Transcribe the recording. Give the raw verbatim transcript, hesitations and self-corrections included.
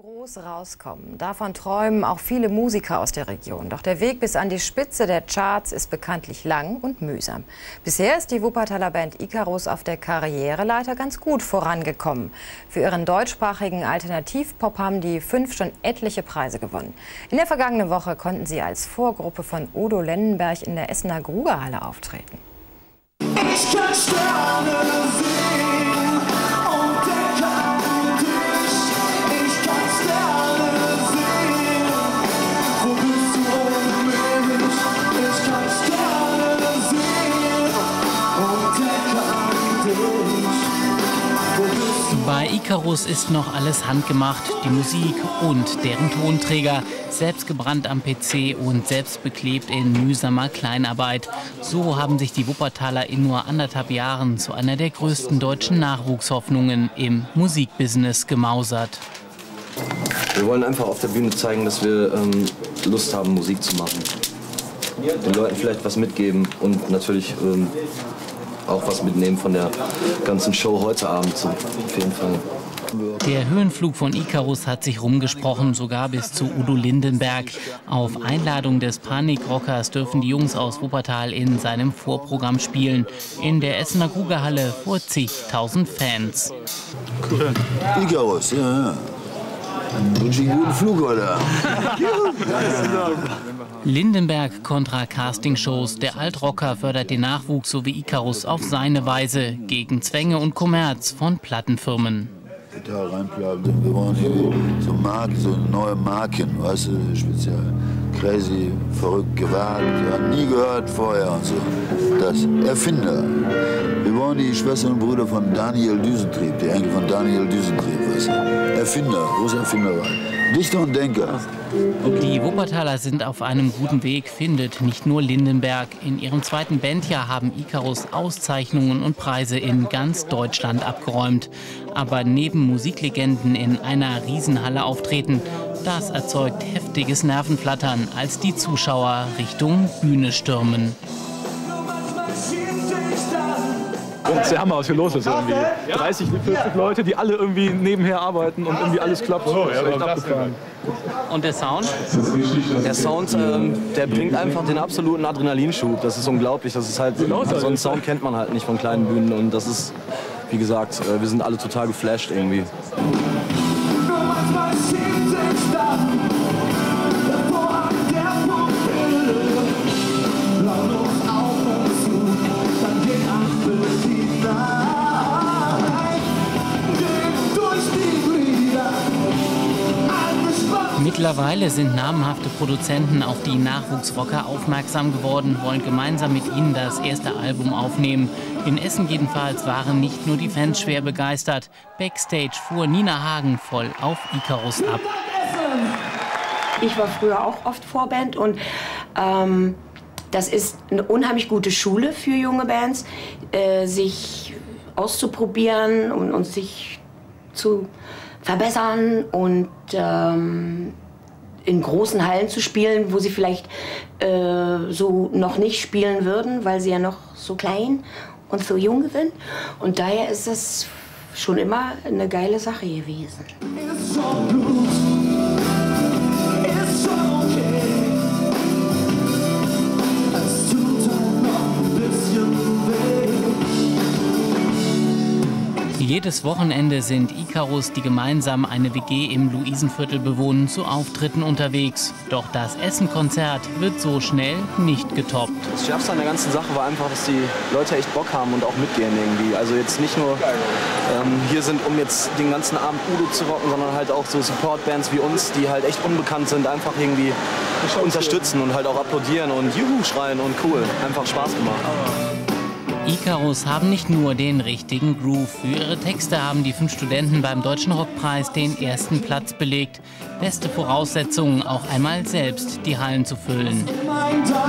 Groß rauskommen. Davon träumen auch viele Musiker aus der Region. Doch der Weg bis an die Spitze der Charts ist bekanntlich lang und mühsam. Bisher ist die Wuppertaler Band Icarus auf der Karriereleiter ganz gut vorangekommen. Für ihren deutschsprachigen Alternativpop haben die fünf schon etliche Preise gewonnen. In der vergangenen Woche konnten sie als Vorgruppe von Udo Lindenberg in der Essener Grugahalle auftreten. Ich kann Sterne sehen und entdecken dich. Ich kann Sterne sehen, wo bist du ohne mich? Ich kann Sterne sehen und entdecken dich, wo bist du? Bei Icarus ist noch alles handgemacht, die Musik und deren Tonträger, selbst gebrannt am P C und selbst beklebt in mühsamer Kleinarbeit. So haben sich die Wuppertaler in nur anderthalb Jahren zu einer der größten deutschen Nachwuchshoffnungen im Musikbusiness gemausert. Wir wollen einfach auf der Bühne zeigen, dass wir ähm, Lust haben, Musik zu machen. Den Leuten vielleicht was mitgeben und natürlich ähm, auch was mitnehmen von der ganzen Show heute Abend, so, auf jeden Fall. Der Höhenflug von Icarus hat sich rumgesprochen, sogar bis zu Udo Lindenberg. Auf Einladung des Panikrockers dürfen die Jungs aus Wuppertal in seinem Vorprogramm spielen. In der Essener Grugahalle vor zigtausend Fans. Cool. Icarus, ja, ja. Wünsche ich einen guten Flug, oder? Lindenberg kontra Castingshows. Der Altrocker fördert den Nachwuchs sowie Icarus auf seine Weise gegen Zwänge und Kommerz von Plattenfirmen. Total reinbleiben. Wir wollen hier so Marken, so neue Marken, weißt du, speziell crazy, verrückt, gewagt, ja, nie gehört vorher und so. Das Erfinder. Wir wollen die Schwestern und Brüder von Daniel Düsentrieb, die Enkel von Daniel Düsentrieb, weißt du. Erfinder, große Erfinderei. Dichter und Denker. Die Wuppertaler sind auf einem guten Weg, findet nicht nur Lindenberg. In ihrem zweiten Bandjahr haben Icarus Auszeichnungen und Preise in ganz Deutschland abgeräumt. Aber neben Musiklegenden in einer Riesenhalle auftreten, das erzeugt heftiges Nervenflattern, als die Zuschauer Richtung Bühne stürmen. Das ist der Hammer, was hier los ist irgendwie. dreißig, vierzig Leute, die alle irgendwie nebenher arbeiten und irgendwie alles klappt. Oh, ja, echt abgefahren. Und der Sound? Der Sound, ähm, der bringt einfach den absoluten Adrenalinschub. Das ist unglaublich. Das ist halt, so einen Sound kennt man halt nicht von kleinen Bühnen. Und das ist, wie gesagt, äh, wir sind alle total geflasht irgendwie. Mittlerweile sind namhafte Produzenten auf die Nachwuchsrocker aufmerksam geworden, wollen gemeinsam mit ihnen das erste Album aufnehmen. In Essen jedenfalls waren nicht nur die Fans schwer begeistert. Backstage fuhr Nina Hagen voll auf Icarus ab. Ich war früher auch oft Vorband und ähm, das ist eine unheimlich gute Schule für junge Bands, äh, sich auszuprobieren und, und sich zu verbessern und ähm, in großen Hallen zu spielen, wo sie vielleicht äh, so noch nicht spielen würden, weil sie ja noch so klein und so jung sind. Und daher ist es schon immer eine geile Sache gewesen. Jedes Wochenende sind Icarus, die gemeinsam eine W G im Luisenviertel bewohnen, zu Auftritten unterwegs. Doch das Essen-Konzert wird so schnell nicht getoppt. Das Schärfste an der ganzen Sache war einfach, dass die Leute echt Bock haben und auch mitgehen irgendwie. Also jetzt nicht nur ähm, hier sind, um jetzt den ganzen Abend Udo zu rocken, sondern halt auch so Support-Bands wie uns, die halt echt unbekannt sind, einfach irgendwie unterstützen und halt auch applaudieren und Juhu schreien und cool. Einfach Spaß gemacht. Icarus haben nicht nur den richtigen Groove. Für ihre Texte haben die fünf Studenten beim Deutschen Rockpreis den ersten Platz belegt. Beste Voraussetzungen, auch einmal selbst die Hallen zu füllen. Mein